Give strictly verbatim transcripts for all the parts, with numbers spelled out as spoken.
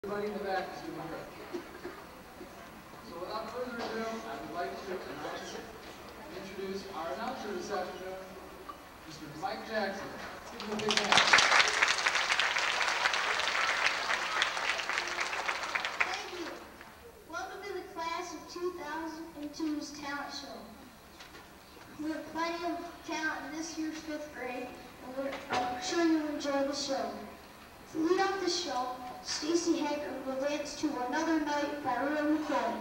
Everybody in the back is doing good. So without further ado, I would like to announce, introduce our announcer this afternoon, Mister Mike Jackson. Let's give him a big hand. Thank you. Welcome to the class of two thousand two's talent show. We have plenty of talent in this year's fifth grade, and we're, I'm sure you'll enjoy the show. To lead off the show, Stacy Hager will dance to Another Night by Rita McCoy.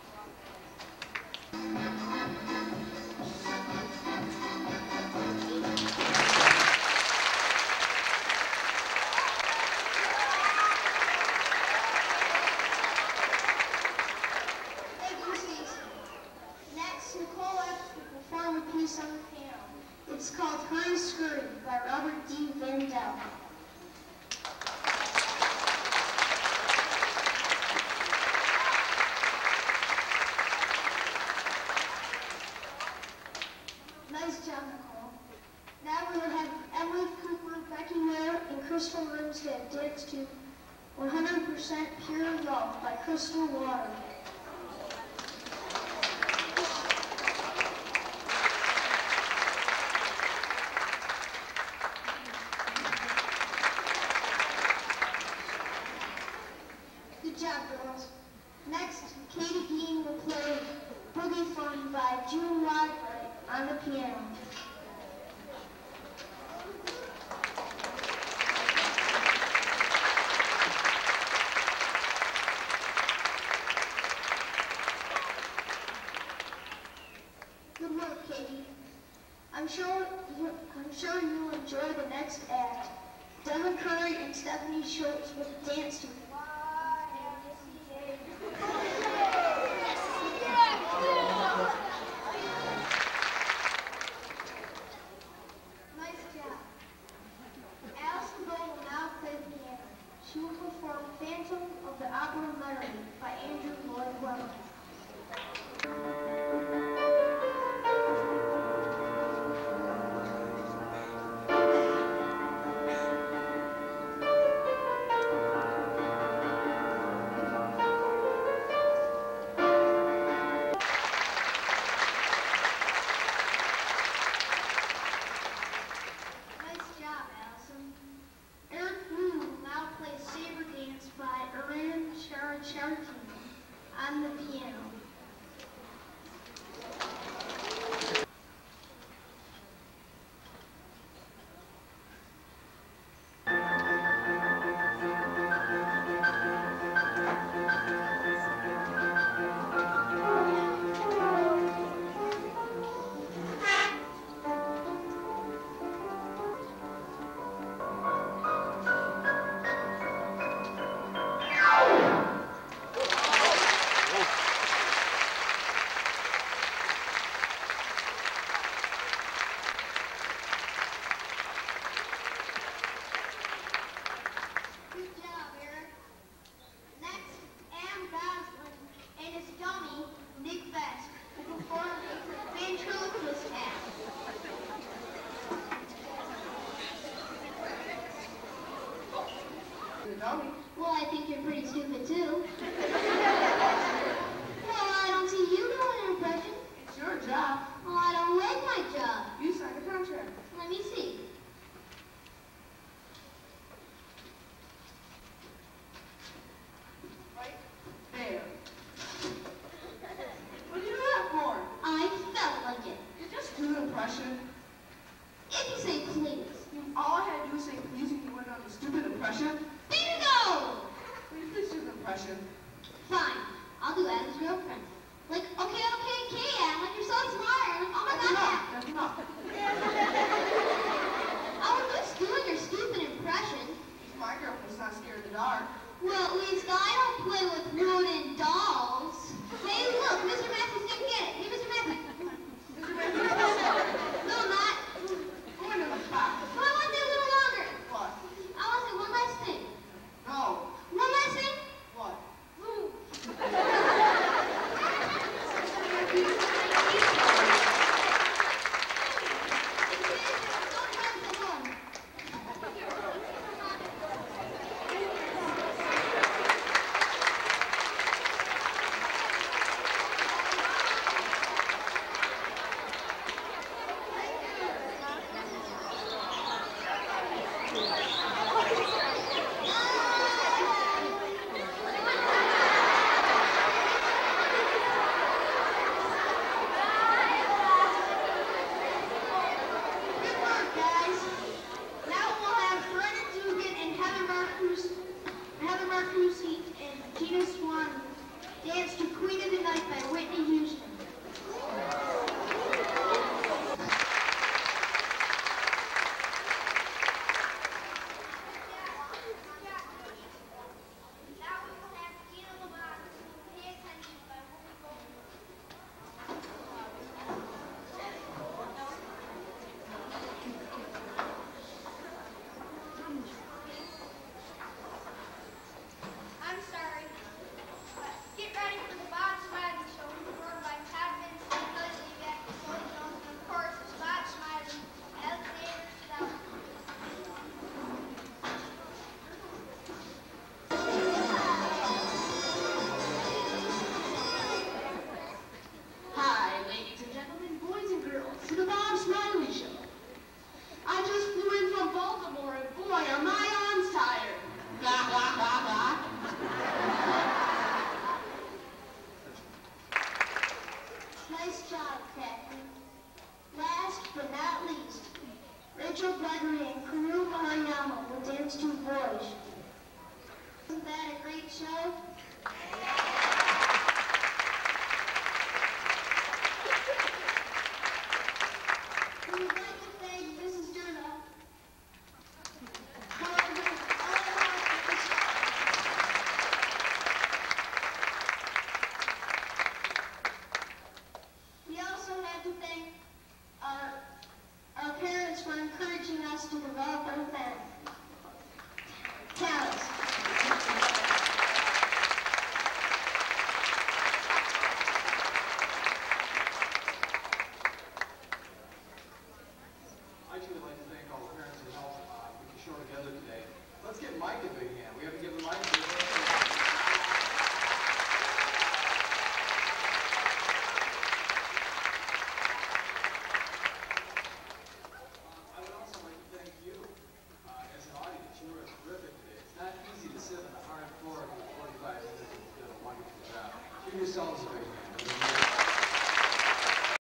Thank you, Stacy. Next, Nicole F. will perform a piece on the piano. It's called Hurry Scurry by Robert D. Van Dell. Nice job, Nicole. Now we will have Emily Cooper, Becky Ware, and Crystal Rimstead dance to one hundred percent Pure Love by Crystal Water. Good job, girls. Next, Katie Dean will play Boogie Fun by June Library on the piano. Good work, Katie. I'm sure you, I'm sure you'll enjoy the next act. Devin Curry and Stephanie Schultz will dance to Nice job. Allison Bowe will now play the piano. She will perform Phantom of the Opera Melody by Andrew Lloyd Webber. Nice job, Allison. Eric Wu will now play Saber Dance by Iran Characharkin on the piano. Good job, Eric. Next, Am Gosling and his dummy, Nick Vest, will perform a ventriloquist act. You're a dummy. Well, I think you're pretty stupid, too. Well, I don't see you doing an impression. It's your job. Well, I don't like my job. You signed a contract. Let me see. Right there. What do you do that for? I felt like it. You just do an impression. If you say please. All I had to do was say please and you went on the stupid impression. Bingo! Will you please do an impression? Fine. I'll do Adam's girlfriend. Like, okay, okay, okay, Adam. Like, you're so smart. Like, oh my That's god, enough. Adam. That's enough. I was just doing your stupid impression. My girlfriend's not scared of the dark. Well, at least I don't play with wooden dolls. Hey, look, Mister Matthews didn't get it. Hey, Mister Matthews. Mister Matthews, No, not. go into the back. But I want to do a little longer. What? I want to say one last thing. No. One last thing. What? Dance to Queen of the Night by Whitney Houston. I'm sorry. But get ready for the Bob Smiley Show, performed by Todd Vincent, Leslie Beck, Chloe Jones, and of course, it's Bob Smiley, Alexander Stout. Hi, ladies and gentlemen, boys and girls, to the Bob Smiley Show. I just flew in from Baltimore, and boy, are my arms tired. Blah, blah, blah, blah. Nice job, Captain. Last but not least, Rachel Gregory and Karu Mahayama will dance to Boys. Isn't that a great show? We would like to thank Missus Durna for her We also have to thank our, our parents for encouraging us to develop our fa- talents. I too would like to thank all the parents who helped uh, put the show together today. Let's give Mike a big hand. We haven't given Mike a big hand. I would also like to thank you uh, as an audience. You were terrific today. It's not easy to sit on a hard floor for forty-five minutes and do a wonderful job. Give yourselves a big